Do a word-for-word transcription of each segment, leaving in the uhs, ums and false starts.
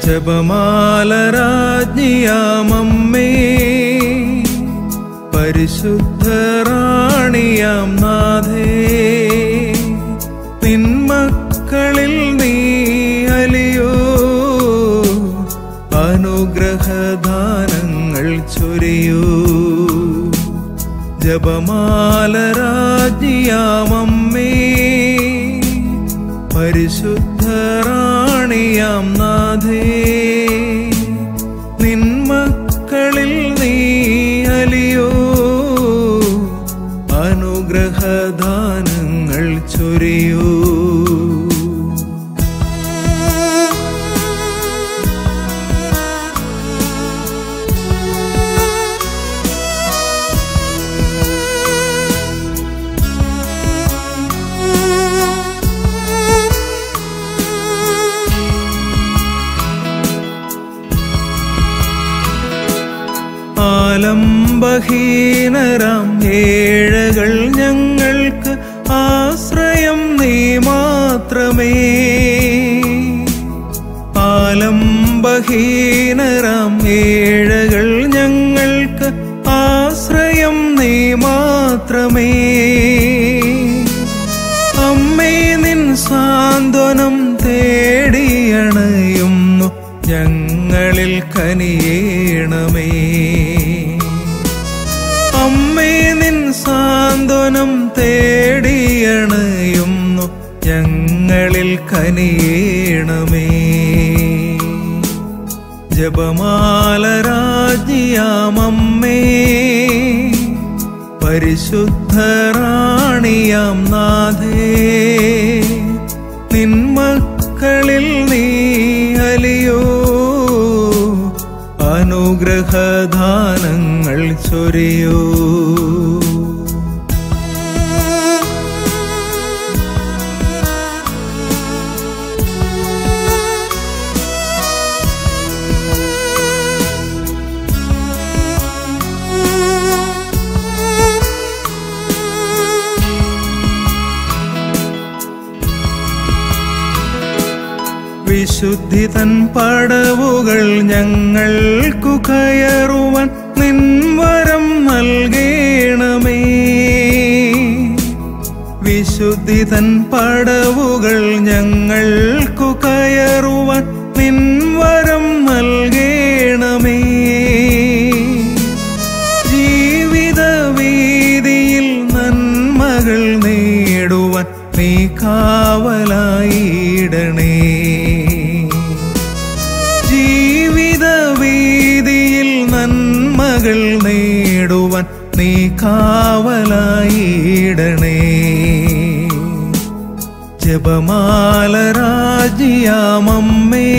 ജപമാല രാജ്ഞിയാമമ്മേ, പരിശുദ്ധ റാണിയാം നാഥേ, നിന്മക്കളിൽ നീ അലിയോ, അനുഗ്രഹദാനങ്ങൾ ചൊരിയൂ. ജപമാല രാജ്ഞിയാമമ്മേ, പരിശുദ്ധ റാണിയാം നാഥേ, നിന്മക്കളിൽ നീ അലിയോ, അനുഗ്രഹദാനങ്ങൾ ചൊരിയൂ. ആലംബഹീനരാം ഏഴകൾ ഞങ്ങൾക്ക് ആശ്രയം നീ മാത്രമേ. ആലംബഹീനരാം ഏഴകൾ ഞങ്ങൾക്ക് ആശ്രയം നീ മാത്രമേ. അമ്മേ, നിൻ സാന്ത്വനം തേടിയണയുന്നു ഞങ്ങളിൽ കനിയേണമേ. അമ്മേ, നിൻ സാന്ത്വനം തേടിയണയുന്നു ഞങ്ങളിൽ കനിയേണമേ. ജപമാല രാജ്ഞിയാമമ്മേ, പരിശുദ്ധ റാണിയാം നാഥേ, നിന്മക്കളിൽ നീ അലിയോ, അനുഗ്രഹദാനങ്ങൾ ചൊരിയൂ. വിശുദ്ധി തൻ പടവുകൾ ഞങ്ങൾക്കു കയറുവാൻ നിൻവരം നൽകേണമേ. വിശുദ്ധി തൻ പടവുകൾ ഞങ്ങൾക്കു കയറുവാൻ നിൻവരം നൽകേണമേ. ജീവിത വീതിയിൽ നന്മകൾ നേടുവാൻ നീ കാവലായിടണേ. ജീവിത വീതിയിൽ നന്മകൾ നേടുവാൻ നീ കാവലായിടണേ. ജപമാല രാജ്ഞിയാമമ്മേ,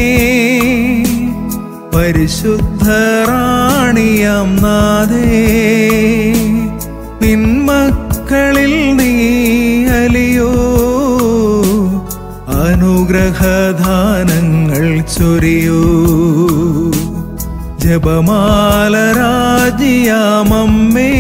പരിശുദ്ധ റാണിയാം നാഥേ, നിന്മക്കളിൽ നീ അലിയോ, അനുഗ്രഹദാനങ്ങൾ ചൊരിയൂ. ജപമാല രാജ്ഞിയാമമ്മേ.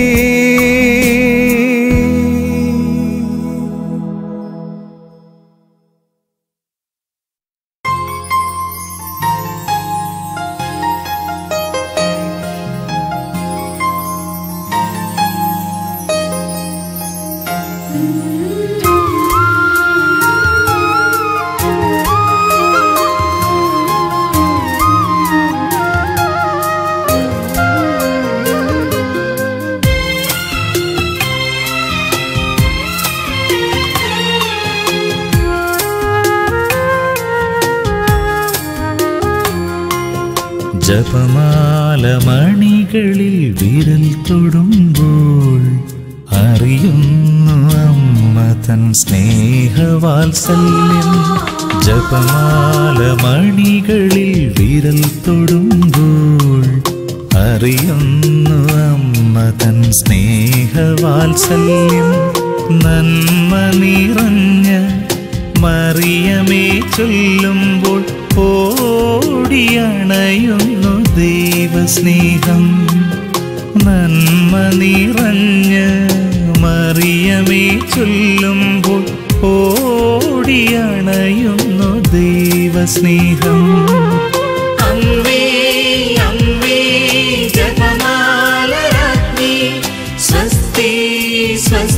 ജപമാല മണികളിൽ വിരൽ തൊടുമ്പോൾ അറിയുന്നു അമ്മ തൻ സ്നേഹവാത്സല്യം. ജപമാല മണികളിൽ വിരൽ തൊടുമ്പോൾ അറിയുന്നു അമ്മ തൻ സ്നേഹവാത്സല്യം. നന്മ നിറഞ്ഞ മറിയമേ ചൊല്ലുമ്പോൾ ഓടിയണയുന്നു ദൈവസ്നേഹം. നന്മ നിറഞ്ഞ മറിയമേ ചൊല്ലുമ്പോൾ ഓടിയണയുന്നു ദൈവസ്നേഹം.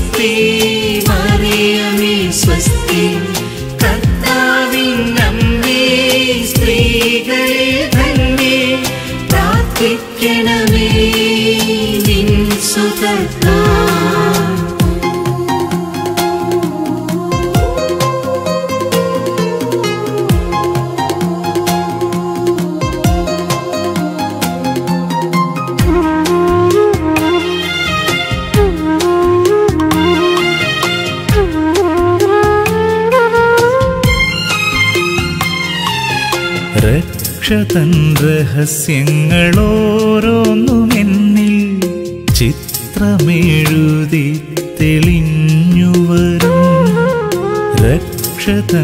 സ്വസ്തി മറിയമേ സ്വസ്തി കർത്താവിന്നമ്മേ സ്ത്രീകളിൽ ധന്യേ പ്രാർത്ഥിക്കണമേ നിൻ സുതർക്കായി. രക്ഷതൻ രഹസ്യങ്ങളോരോന്നുമെന്നിൽ ചിത്രമെഴുതി തെളിഞ്ഞുവരും. രക്ഷതൻ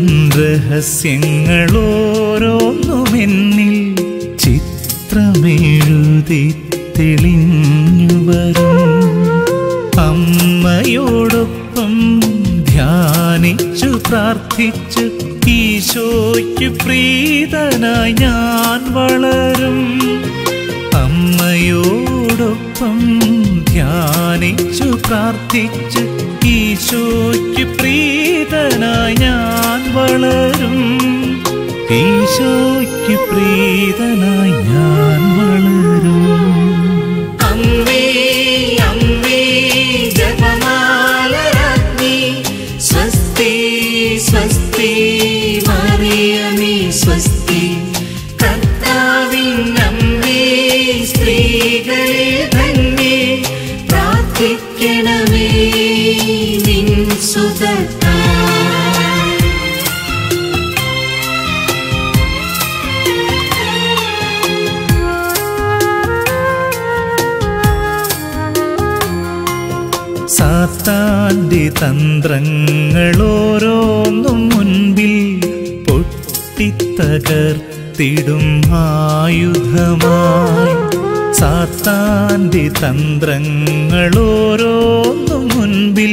രഹസ്യങ്ങളോരോന്നുമെന്നിൽ ചിത്രമെഴുതി തെളിഞ്ഞുവരും. അമ്മയോടൊപ്പം ധ്യാനിച്ചു പ്രാർത്ഥിച്ച് ഈശോയ്ക്ക് പ്രീതനായി ഞാൻ വളരും. അമ്മയോടൊപ്പം ധ്യാനിച്ചു പ്രാർത്ഥിച്ച് ഈശോയ്ക്ക് പ്രീതനായി ഞാൻ വളരും. ഈശോയ്ക്ക് പ്രീതനായി ഞാൻ വളരും. അമ്മേ അമ്മേ ജപമാലരാജ്ഞി സ്വസ്തി സ്വസ്തി മറിയമേ സ്വസ്തി കർത്താവിന്നമ്മേ സ്ത്രീകളിൽ ധന്യേ പ്രാർത്ഥിക്കണമേ നിൻ സുതർക്കായി. സാത്താന്റെ തന്ത്രങ്ങളോരോന്നും മുൻപിൽ പൊട്ടിത്തകർത്തിടും ആയുധമായി. സാത്താന്റെ തന്ത്രങ്ങളോരോന്നും മുൻപിൽ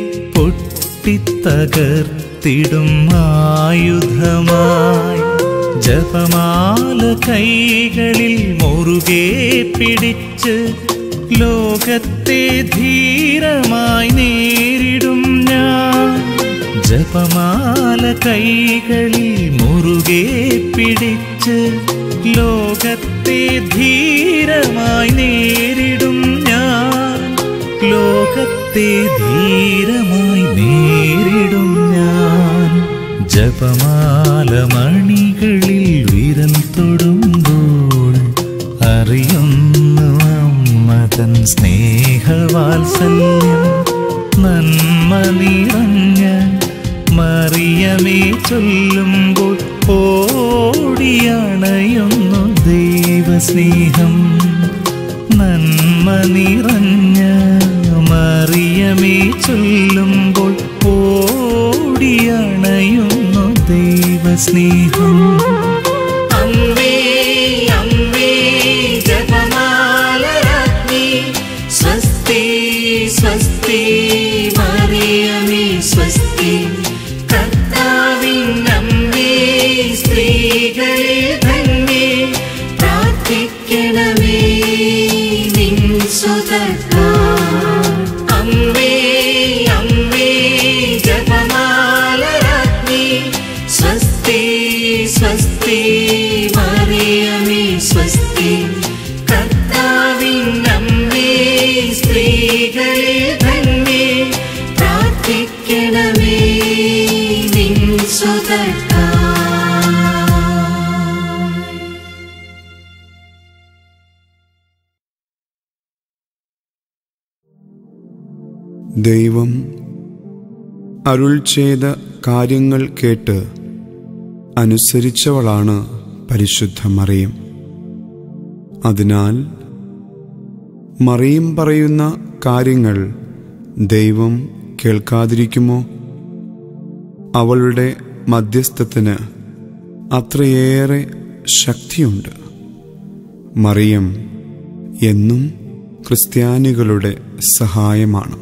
പൊട്ടിത്തകർത്തിടും ആയുധമായി. ജപമാല കൈകളിൽ മുറുകെ പിടിച്ച് ലോകത്തെ ധീരമായി നേരിടും ഞാൻ. ജപമാല കൈകളിൽ മുറുകെ പിടിച്ച് ലോകത്തെ ധീരമായി നേരിടും ഞാൻ. ലോകത്തെ ധീരമായി നേരിടും ഞാൻ. ജപമാല മണികളിൽ വിരൽ തൊടുമ്പോൾ അറിയുന്നു അമ്മതൻ സ്നേഹവാത്സല്യം. നന്മ നിറഞ്ഞ മറിയമേ ചൊല്ലുമ്പോൾ ഓടിയണയുന്നു ദൈവസ്നേഹം. നന്മ നിറഞ്ഞ മറിയമേ ചൊല്ലുമ്പോൾ ഓടിയണയുന്നു ദൈവസ്നേഹം. അമ്മേ അമ്മേ ജപമാലരാജ്ഞി സ്വസ്തി സ്വസ്തി മറിയമേ സ്വസ്തി കർത്താവിന്നമ്മേ സ്ത്രീകളിൽ ധന്യേ പ്രാർത്ഥിക്കണമേ നിൻ സുതർക്കായി. അമ്മേ അമ്മേ ജപമാലരാജ്ഞി സ്വസ്തി സ്വസ്തി മറിയമേ സ്വസ്തി കർത്താവിന്നമ്മേ സ്ത്രീകളിൽ ധന്യേ പ്രാർത്ഥിക്കണമേ നിൻ സുതർക്കായി. ദൈവം അരുൾ ചെയ്ത കാര്യങ്ങൾ കേട്ട് അനുസരിച്ചവളാണ് പരിശുദ്ധ മറിയം. അതിനാൽ മറിയം പറയുന്ന കാര്യങ്ങൾ ദൈവം കേൾക്കാതിരിക്കുമോ? അവളുടെ മധ്യസ്ഥത്തിന് അത്രയേറെ ശക്തിയുണ്ട്. മറിയം എന്നും ക്രിസ്ത്യാനികളുടെ സഹായമാണ്.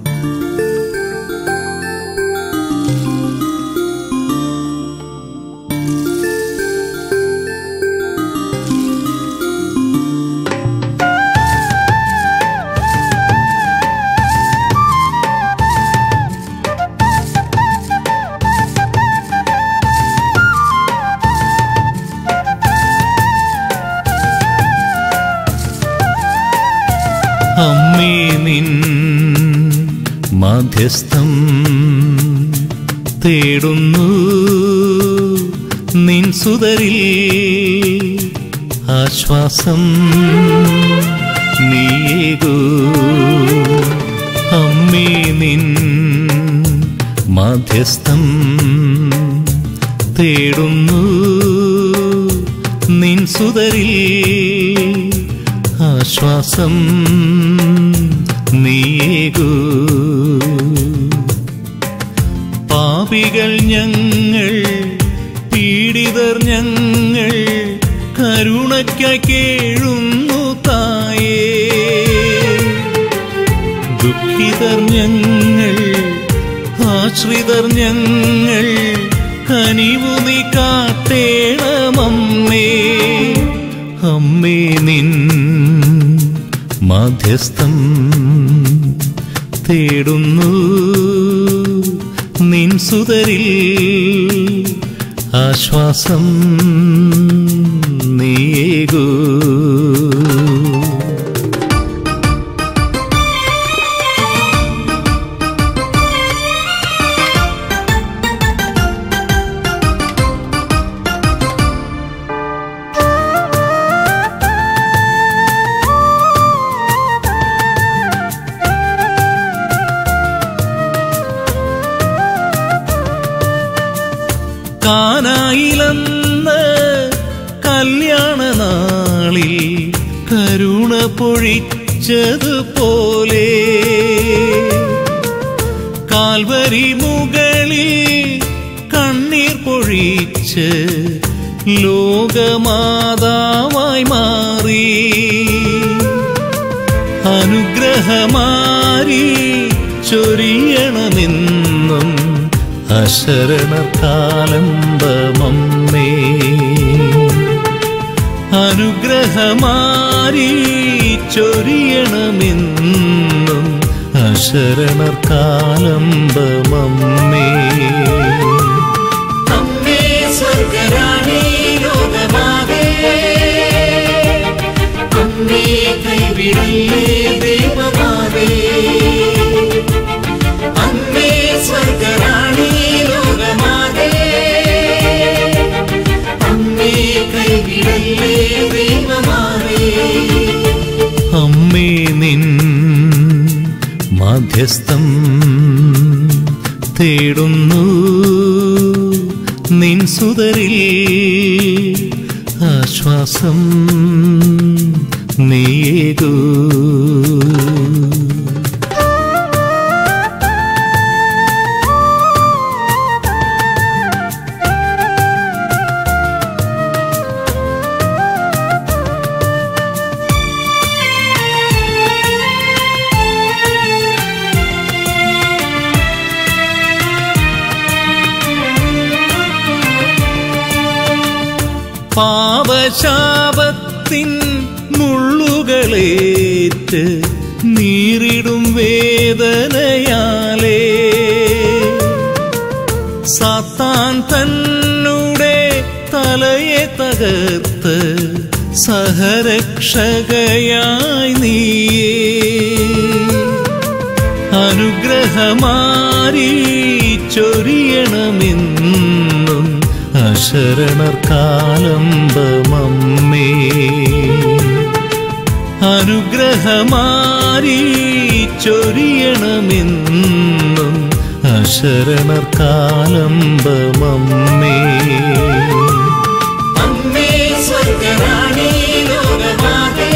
നിൻ മാധ്യസ്ഥം തേടുന്നു നിൻ സുതരിൽ ആശ്വാസം നീയേകൂ. അമ്മേ നിൻ മാധ്യസ്ഥം തേടുന്നു നിൻ സുതരിൽ ആശ്വാസം നീയേകൂ. പാപികൾ ഞങ്ങൾ, പീഡിതർ ഞങ്ങൾ, കരുണയ്ക്കായി കേഴുന്നു തായേ. ദുഃഖിതർ ഞങ്ങൾ, ആശ്രിതർ ഞങ്ങൾ, കനിവു നീ കാട്ടേണമമ്മേ. അമ്മേ നിൻ മാധ്യസ്ഥം തേടുന്നു നിൻ സുതരിൽ ആശ്വാസം നീയേകൂ. കാനായിലെന്ന് കല്യാണ നാളിൽ കരുണ പൊഴിച്ചതുപോലെ കാൽവരി മുകളിൽ കണ്ണീർ പൊഴിച്ച് ലോകമാതാവായി മാറി. അനുഗ്രഹമാരി ചൊരിയണമെന്നും അശരണക്കാലംബമമ്മേ. അനുഗ്രഹമാരി ചൊരിയണമെന്നും അശരണക്കാലംബമമ്മേ. അമ്മേ സ്വർഗരാണി ലോകമാകെ, അമ്മേ കൈവിടല്ലേ ദൈവമാകെ. അമ്മേ സ്വർഗരാണി ലോകമാകെ, അമ്മേ കൈവിടല്ലേ ദൈവമാകെ. അമ്മേ നിൻ മാധ്യസ്ഥം തേടുന്നു നിൻ സുതരിൽ ആശ്വാസം നീയേകൂ. പാപശാപത്തിൻ മുള്ളുകളേറ്റ് നീറിടും വേദനയാലേ സാത്താൻ തന്നുടെ തലയെ തകർത്ത് സഹരക്ഷകയായി നീയേ. അനുഗ്രഹമാരി ചൊരിയണമെന്നും അശരണർക്കാലംബമമ്മേ. അനുഗ്രഹമാരി ചൊരിയണമെന്നും അശരണർക്കാലംബമമ്മേ. അമ്മേ സ്വർഗരാണി ലോകമാകെ,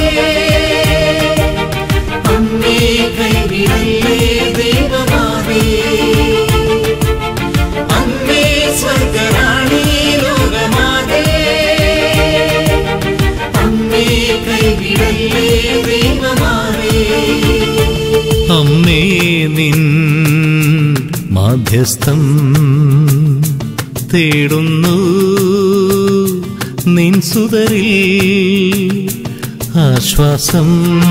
അമ്മേ കൈവിടല്ലേ ദൈവമാകെ. അമ്മേ സ്വർഗരാണി ലോകമാകെ, അമ്മേ കൈവിടല്ലേ ദൈവമാകെ. അമ്മേ നിൻ മാധ്യസ്ഥം തേടുന്നു നിൻ സുതരിൽ ആശ്വാസം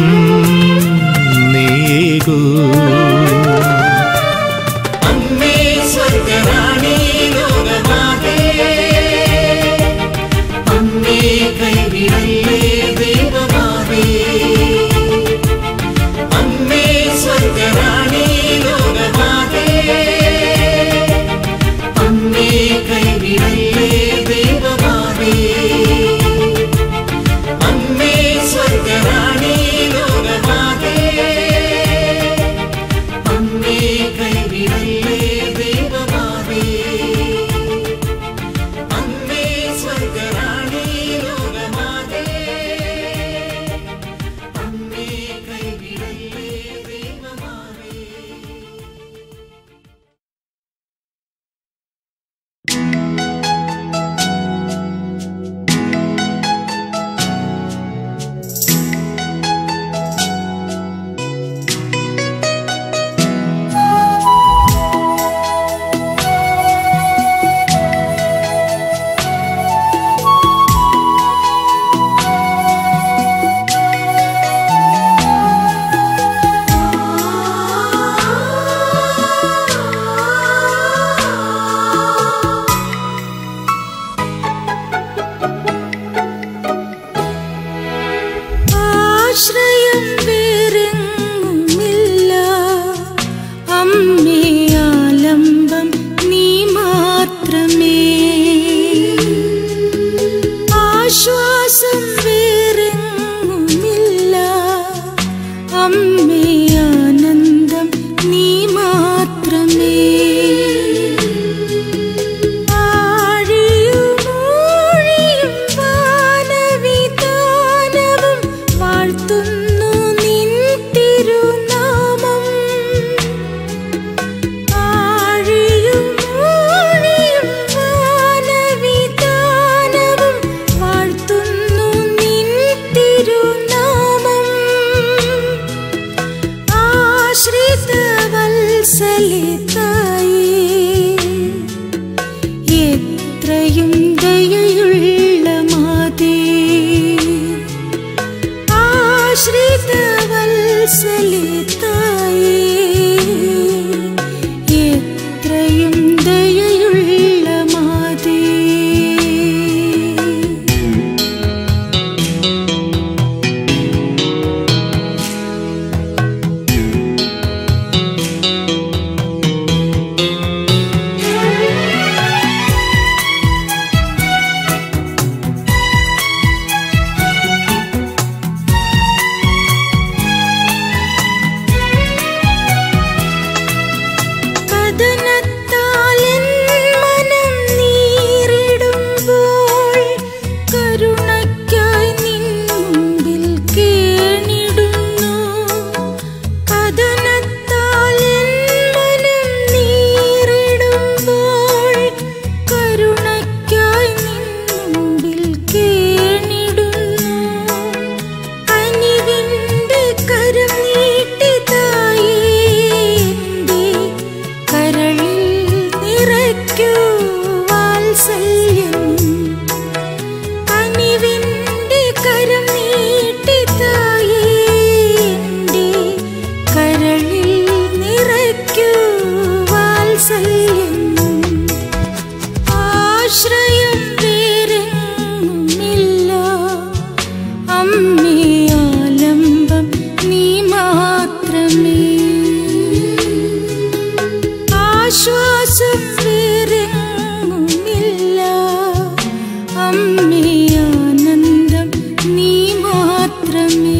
നീയേകൂ. അമ്മേ സ്വർഗരാണി ലോകമാകെ, അമ്മേ കൈവിടല്ലേ ദൈവമാകെ. അമ്മേ കൈവിടല്ലേ ദൈവമാവേ. അമ്മേ സ്വർഗറാണി ലോകമാതേ, അമ്മേ കൈവിടല്ലേ ദൈവമാവേ. ആശ്രയം വേറെങ്ങുമില്ല, അമ്മേ ആലംബം നീ മാത്രമേ. ആശ്വാസം വേറെങ്ങുമില്ല, അമ്മേ ആനന്ദം നീ മാത്രമേ. എത്രയും ദയയുള്ള മാതേ, ആശ്രിത വത്സലിതായേ, എത്രയും ദയയുള്ള മാതേ. ആശ്രയം വേറെങ്ങുമില്ല, അമ്മേ ആലംബം നീ മാത്രമേ. ആശ്വാസം വേറെങ്ങുമില്ല, അമ്മേ ആനന്ദം നീ മാത്രമേ.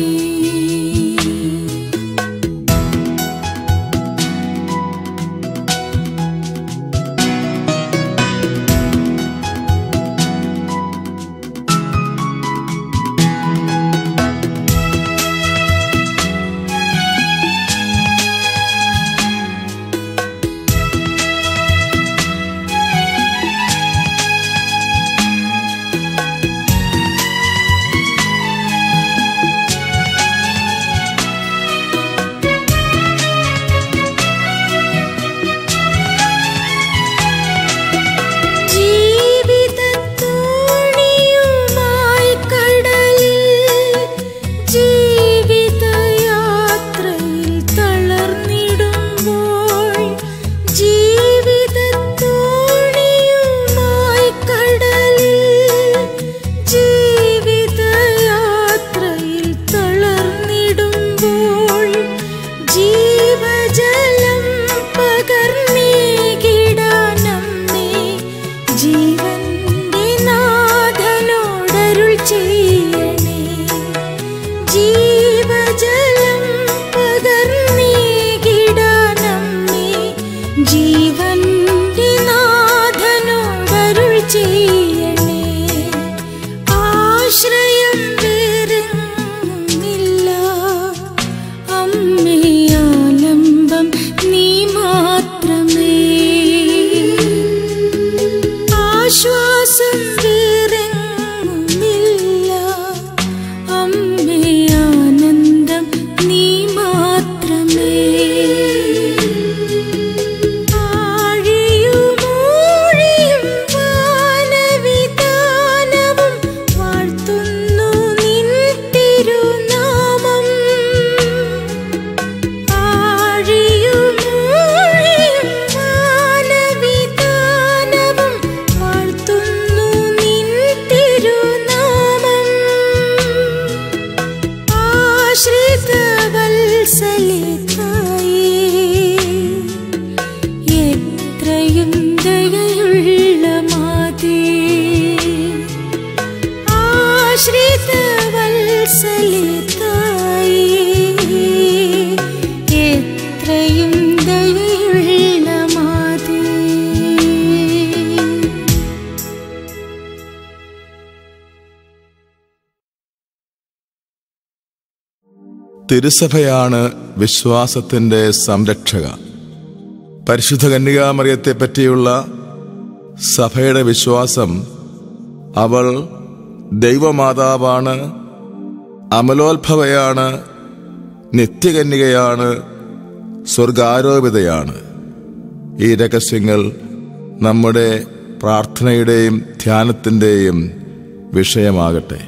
ജീവന്റെ നാഥനോടരുൾ ചെയ്യണേ. ആശ്രയം വേറെങ്ങുമില്ല, അമ്മേ ആലംബം നീ മാത്രമേ. ആശ്വാസം വേറെങ്ങുമില്ല, അമ്മേ ആനന്ദം നീ മാത്രമേ. ആഴിയുമൂഴിയും വാനവിതാനവും വാഴ്ത്തുന്നു നിൻ തിരുനാമം. ആഴിയുമൂഴിയും വാനവിതാനവും വാഴ്ത്തുന്നു നിൻ തിരുനാമം. ആശ്രിത വത്സലിതായേ, എത്രയും ദയയുള്ള മാതേ. ആശ്രിത വത്സലിതായേ, എത്രയും ദയയുള്ള മാതേ. തിരുസഭയാണ് വിശ്വാസത്തിൻ്റെ സംരക്ഷക. പരിശുദ്ധ കന്യകാമറിയത്തെ പറ്റിയുള്ള സഭയുടെ വിശ്വാസം അവൾ ദൈവമാതാവാണ്, അമലോത്ഭവയാണ്, നിത്യകന്യകയാണ്, സ്വർഗാരോപിതയാണ്. ഈ രഹസ്യങ്ങൾ നമ്മുടെ പ്രാർത്ഥനയുടെയും ധ്യാനത്തിൻ്റെയും വിഷയമാകട്ടെ.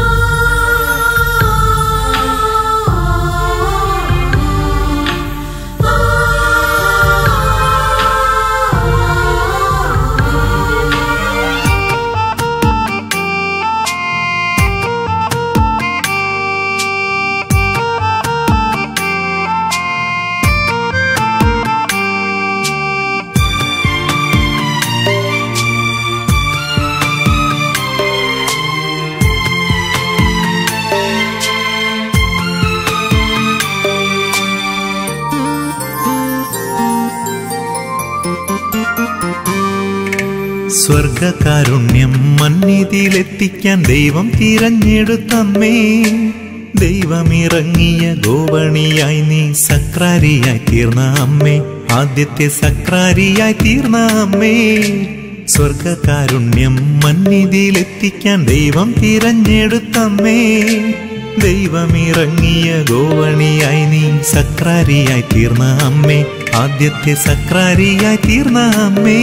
സ്വർഗകാരുണ്യം മന്നിതിയിലെത്തിക്കാൻ ദൈവം തിരഞ്ഞെടുത്തമ്മേ. ദൈവമിറങ്ങിയ ഗോവണിയായി നീ സക്രാരിയായി തീർന്ന അമ്മേ, ആദ്യത്തെ സക്രാരിയായി തീർന്ന അമ്മേ. സ്വർഗകാരുണ്യം മന്നിതിയിലെത്തിക്കാൻ ദൈവം തിരഞ്ഞെടുത്തമ്മേ. ദൈവമിറങ്ങിയ ഗോവണിയായി നീ സക്രാരിയായി തീർന്ന അമ്മേ, ആദ്യത്തെ സക്രാരിയായി തീർന്ന അമ്മേ.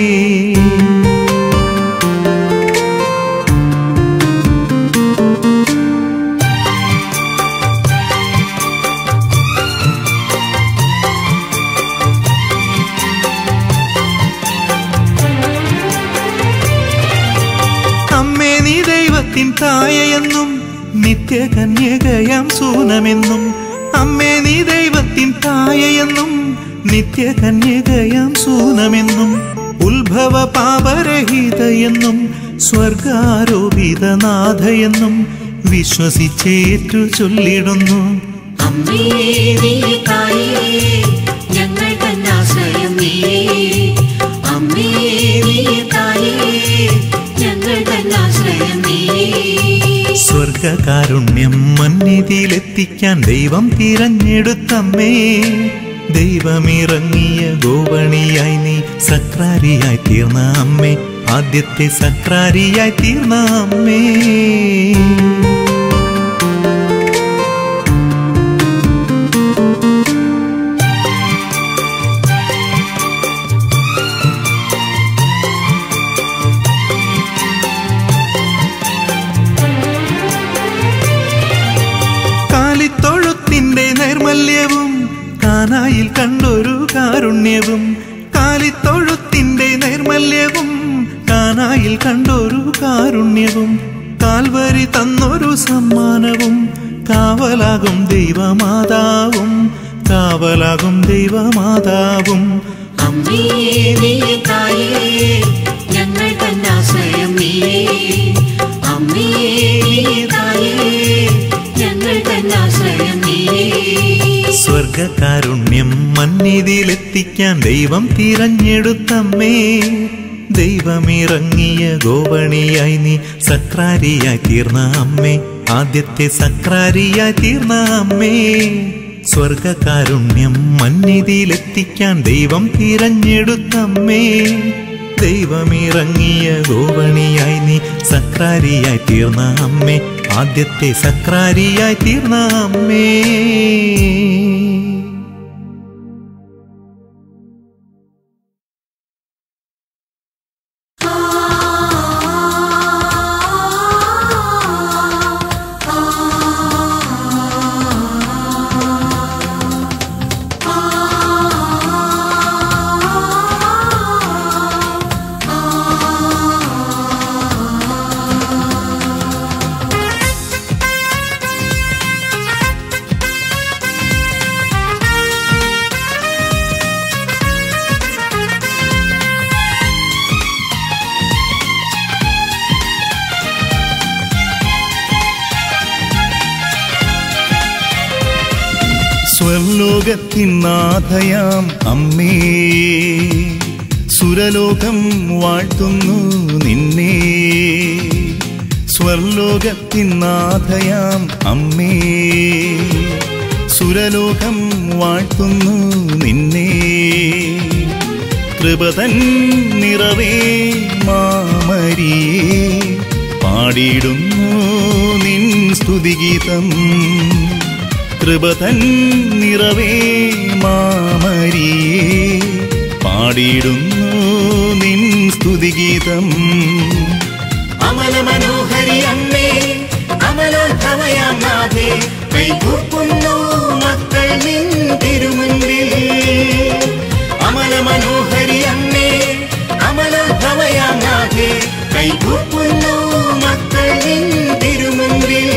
അമ്മേ നീ ദൈവത്തിൻ തായയെന്നും നിത്യകന്യകയാം സൂനമെന്നും. അമ്മേ നീ ദൈവത്തിൻ തായയെന്നും നിത്യകന്യകയാം സൂനമെന്നും. ഉത്ഭവ പാപരഹിതയെന്നും സ്വർഗാരോപിതനാഥയെന്നും വിശ്വസിച്ചേറ്റു ചൊല്ലിടുന്നു. അമ്മേ നീ തായേ, ഞങ്ങൾ തന്നാശ്രയം നീയേ. അമ്മേ നീ തായേ, ഞങ്ങൾ തന്നാശ്രയം നീയേ. സ്വർഗകാരുണ്യം മന്നിതിയിലെത്തിക്കാൻ ദൈവം തിരഞ്ഞെടുത്തമ്മേ. ദൈവമിറങ്ങിയ ഗോവണിയായി നീ സക്രാരിയായി തീർന്ന അമ്മേ, ആദ്യത്തെ സക്രാരിയായി തീർന്ന അമ്മേ. കാലിത്തൊഴുത്തിന്റെ നൈർമല്യവും കാനായിൽ കണ്ടൊരു കാരുണ്യവും. കാലിത്തൊഴുത്തിന്റെ നൈർമല്യവും കാനായിൽ കണ്ടൊരു കാരുണ്യവും. കാൽവരി തന്നൊരു സമ്മാനവും കാവലാകും ദൈവമാതാവും, കാവലാകും ദൈവമാതാവും. അമ്മേ നീ തായേ, ഞങ്ങൾ തന്നാശ്രയം നീയേ. അമ്മേ നീ തായേ, ഞങ്ങൾ തന്നാശ്രയം നീയേ. സ്വർഗ സ്വർഗകാരുണ്യം മന്നിതിലെത്തിക്കാൻ ദൈവം തിരഞ്ഞെടുത്തമ്മേ. ദൈവമിറങ്ങിയ ഗോവണിയായി നീ സക്രാരിയായി തീർന്ന അമ്മേ, ആദ്യത്തെ സക്രാരിയായി തീർന്ന അമ്മേ. സ്വർഗകാരുണ്യം മന്നിതിലെത്തിക്കാൻ ദൈവം തിരഞ്ഞെടുത്തമ്മേ. ദൈവമിറങ്ങിയ ഗോവണിയായി നീ സക്രാരിയായി തീർന്ന അമ്മേ, ആദ്യത്തെ സക്രാരിയായി തീർന്ന അമ്മേ. സ്വർലോകത്തിനാഥയാം അമ്മേ, സുരലോകം വാഴ്ത്തുന്നു നിന്നെ. സ്വർലോകത്തിനാഥയാം അമ്മേ, സുരലോകം വാഴ്ത്തുന്നു നിന്നെ. കൃപതൻ നിറവേ മാമരിയേ, പാടിയിടുന്നു നിൻ സ്തുതിഗീതം. കൃപതൻ നിറവേ മാമരിയേ, പാടിയിടുന്നു നിൻ സ്തുതിഗീതം. അമല മനോഹരി അമ്മേ, അമലോത്ഭവയാം നാഥേ, കൈകൂപ്പുന്നു മക്കൾ നിൻ തിരുമുൻപിൽ. അമല മനോഹരി അമ്മേ, അമലോത്ഭവയാം നാഥേ, കൈകൂപ്പുന്നു മക്കൾ നിൻ തിരുമുൻപിൽ.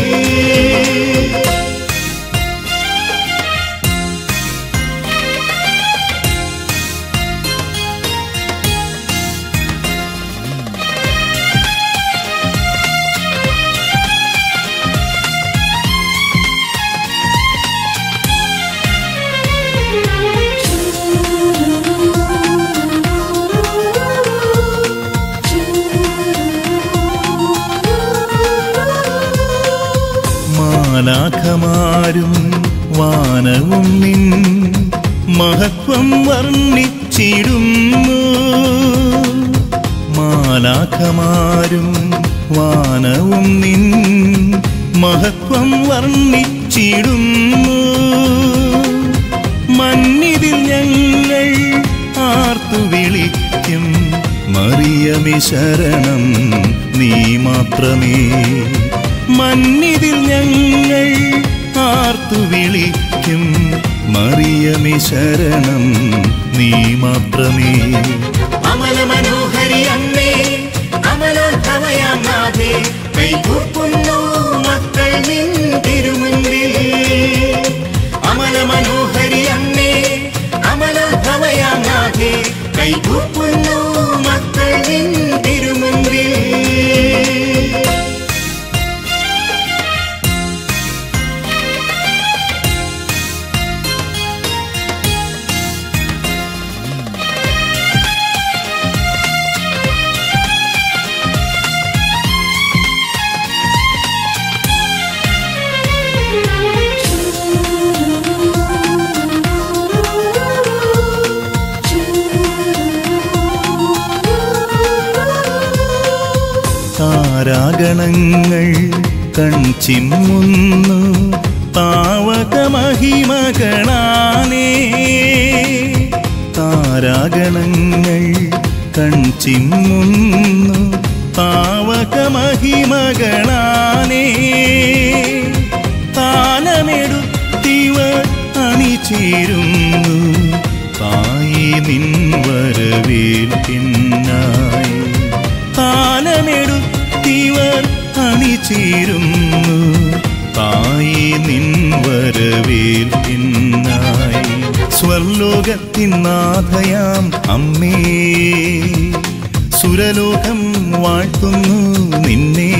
മാലാഖമാരും വാനവും നിൻ മഹത്വം വർണ്ണിച്ചിടുന്നു. മാലാഖമാരും വാനവും നിൻ മഹത്വം വർണ്ണിച്ചിടുന്നു. മന്നിതിൽ ഞങ്ങൾ ആർത്തു വിളിക്കും മറിയമേ ശരണം നീ മാത്രമേ. മന്നിതിൽ ഞങ്ങൾ ആർത്തു വിളിക്കും മറിയമേ ശരണം നീ മാത്രമേ. അമല മനോഹരി അമ്മേ, അമലോത്ഭവയാം നാഥേ, കൈകൂപ്പുന്നു മക്കൾ നിൻ തിരുമുൻപിൽ. അമല മനോഹരി അമ്മേ, അമലോത്ഭവയാം നാഥേ, കൈകൂപ്പുന്നു മക്കൾ നിൻ തിരുമുൻപിൽ. താരാഗണങ്ങൾ കൺചിമ്മുന്നു താവകമഹിമകളാനേ. താരാഗണങ്ങൾ കൺചിമ്മുന്നു താവകമഹിമകളാനേ. താലമെടുത്തിവർ അണിചേരുന്നു തായി നിൻ വരവേൽപ്പിനായി. താലമെടുത്തിവർ അണിചേരുന്നു തായി നിൻ വരവേൽപ്പിനായി. സ്വർലോകത്തിനാഥയാം അമ്മേ, സുരലോകം വാഴ്ത്തുന്നു നിന്നെ.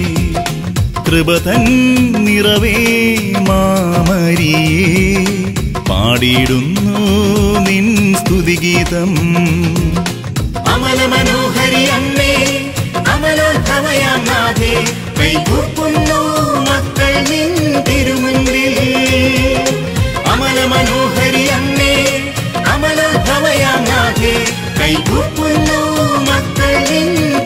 കൃപതൻ നിറവേ മാമരിയേ, പാടിയിടുന്നു നിൻ സ്തുതിഗീതം. അമല മനോഹരി അമ്മേ, അമലോത്ഭവയാം നാഥേ, കൈകൂപ്പുന്നു മക്കൾ നിൻ തിരുമുൻപിൽ. അമല മനോഹരി അമ്മേ, അമലോത്ഭവയാം നാഥേ, കൈകൂപ്പുന്നു മക്കൾ നിൻ